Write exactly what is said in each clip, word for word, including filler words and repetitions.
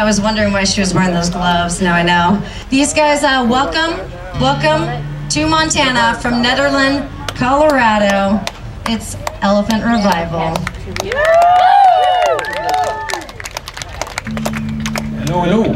I was wondering why she was wearing those gloves. Now I know. These guys, uh, welcome, welcome to Montana from Nederland, Colorado. It's Elephant Revival. Hello, hello.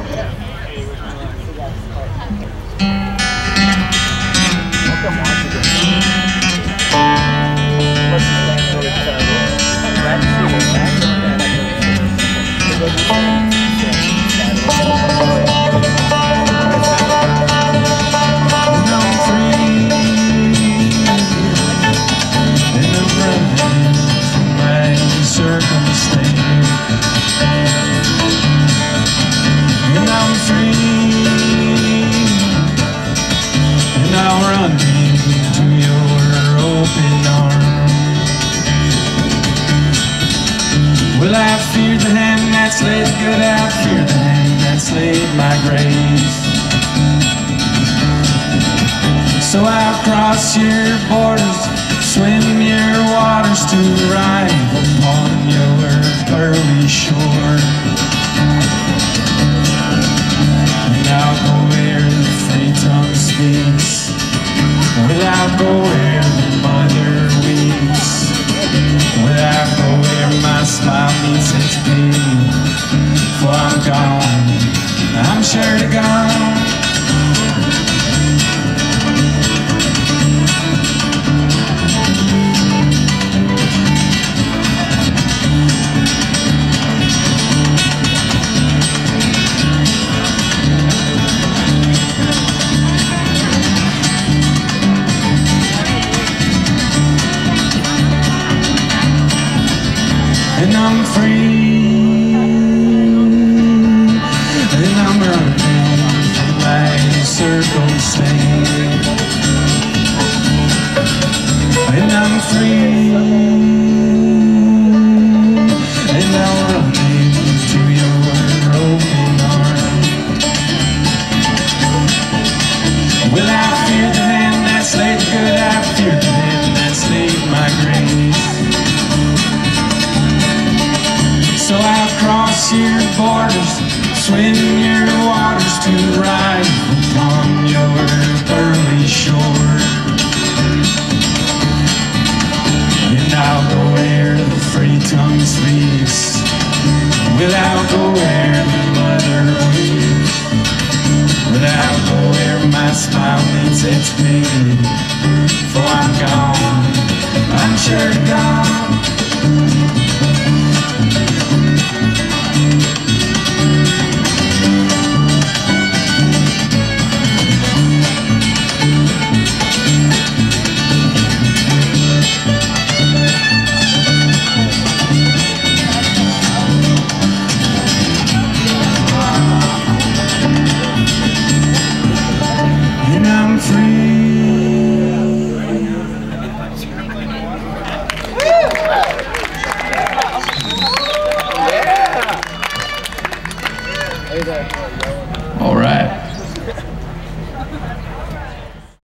Well, I feared the hand that slayed the good, I feared the hand that slayed my grace. So I'll cross your borders, swim your waters to arrive upon your pearly shore. And I'll go where the free tongue speaks, well, I'll go where the mother weeps, well, I'll go where my smile meets its pain. For I'm gone, I'm sure to gone. And I'm free, and I'm running from my circumstance. And I'm free, and I'm running to your open arms. Well, I fear the hand that slayed the good, I fear the hand that slayed my grace. So I'll cross your borders, swim your waters to ride upon your pearly shore. And I'll go where the free tongue speaks, well, I'll go where the mother weeps, well, I'll go where my smile meets its pain. For I'm gone, I'm sure gone.